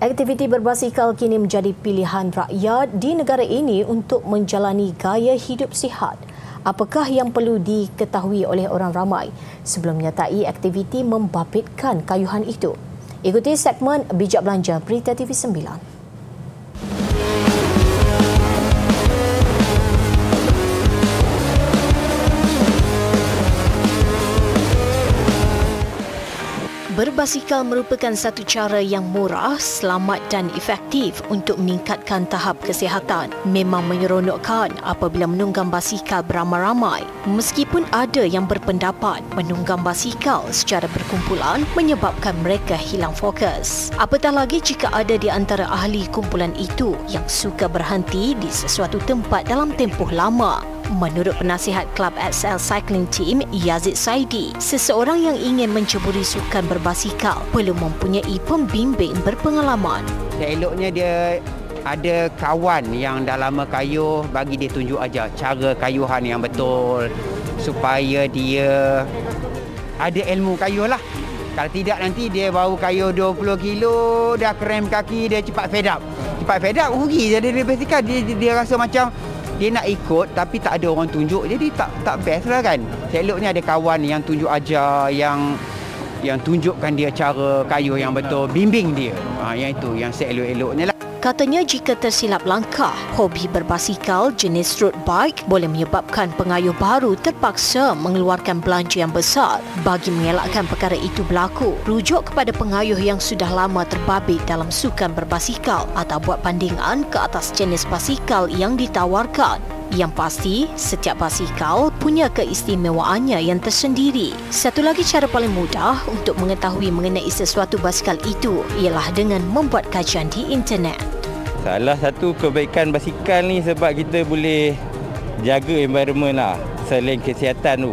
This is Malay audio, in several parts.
Aktiviti berbasikal kini menjadi pilihan rakyat di negara ini untuk menjalani gaya hidup sihat. Apakah yang perlu diketahui oleh orang ramai sebelum menyertai aktiviti membabitkan kayuhan itu? Ikuti segmen Bijak Belanja Berita TV9. Berbasikal merupakan satu cara yang murah, selamat dan efektif untuk meningkatkan tahap kesihatan. Memang menyeronokkan apabila menunggang basikal beramai-ramai. Meskipun ada yang berpendapat menunggang basikal secara berkumpulan menyebabkan mereka hilang fokus. Apatah lagi jika ada di antara ahli kumpulan itu yang suka berhenti di sesuatu tempat dalam tempoh lama. Menurut penasihat Kelab XL Cycling Team, Yazid Saidi, seseorang yang ingin menceburi sukan berbasikal perlu mempunyai pembimbing berpengalaman. Eloknya dia ada kawan yang dah lama kayuh, bagi dia tunjuk aja cara kayuhan yang betul supaya dia ada ilmu kayuh lah. Kalau tidak nanti dia baru kayuh 20 kilo, dah krem kaki, dia cepat fed up. Cepat fed up, rugi jadi dia basikal. Dia rasa macam dia nak ikut tapi tak ada orang tunjuk, jadi tak best lah kan. Seloknya ada kawan yang tunjuk ajar, yang tunjukkan dia cara kayuh yang betul, bimbing dia. Yang itu yang seelok-eloknya lah. Katanya jika tersilap langkah, hobi berbasikal jenis road bike boleh menyebabkan pengayuh baru terpaksa mengeluarkan belanja yang besar. Bagi mengelakkan perkara itu berlaku, rujuk kepada pengayuh yang sudah lama terbabit dalam sukan berbasikal atau buat bandingan ke atas jenis basikal yang ditawarkan. Yang pasti, setiap basikal punya keistimewaannya yang tersendiri. Satu lagi cara paling mudah untuk mengetahui mengenai sesuatu basikal itu ialah dengan membuat kajian di internet. Salah satu kebaikan basikal ni sebab kita boleh jaga environment lah. Selain kesihatan tu,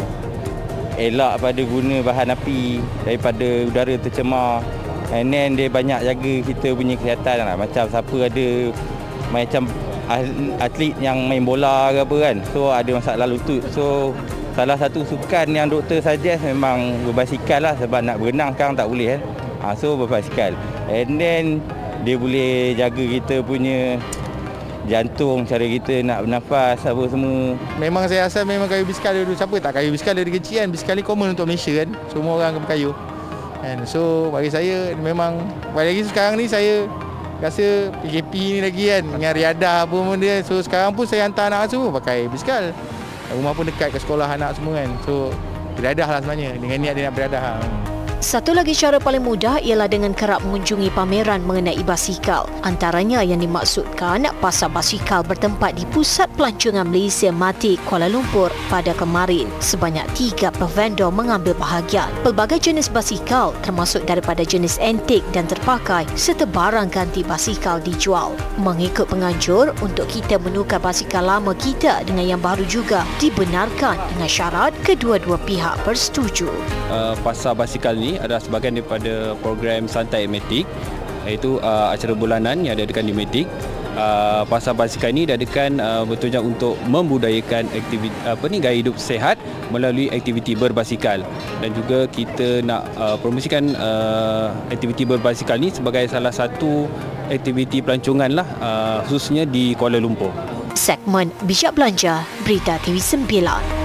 elak pada guna bahan api daripada udara tercemar. And then dia banyak jaga kita punya kesihatan lah. Macam siapa ada macam atlet yang main bola ke apa kan, so ada masalah lutut. So salah satu sukan yang doktor suggest memang berbasikal lah, sebab nak berenang sekarang tak boleh kan. So berbasikal. And then dia boleh jaga kita punya jantung, cara kita nak bernafas apa semua. Memang saya rasa memang kayu basikal dulu. Siapa tak kayu basikal dari kecil kan? Basikal ni common untuk Malaysia kan. Semua orang berkayu. And so bagi saya memang, lagi sekarang ni saya rasa PKP ni lagi kan, dengan riadah apa pun dia. So sekarang pun saya hantar anak semua pakai basikal. Rumah pun dekat ke sekolah anak semua kan. So riadah lah sebenarnya, dengan niat dia nak beriadah. Satu lagi cara paling mudah ialah dengan kerap mengunjungi pameran mengenai basikal. Antaranya yang dimaksudkan pasar basikal bertempat di Pusat Pelancongan Malaysia Matic, Kuala Lumpur pada kemarin. Sebanyak 3 vendor mengambil bahagian. Pelbagai jenis basikal termasuk daripada jenis antik dan terpakai serta barang ganti basikal dijual. Mengikut penganjur, untuk kita menukar basikal lama kita dengan yang baru juga dibenarkan dengan syarat kedua-dua pihak bersetuju. Pasar basikal ni adalah sebahagian daripada program Santai Matic, iaitu acara bulanan yang diadakan di Matic. Pasar basikal ini diadakan bertujuan untuk membudayakan aktiviti gaya hidup sihat melalui aktiviti berbasikal, dan juga kita nak promosikan aktiviti berbasikal ini sebagai salah satu aktiviti pelancongan lah, khususnya di Kuala Lumpur. Segmen Bijak Belanja Berita TV9.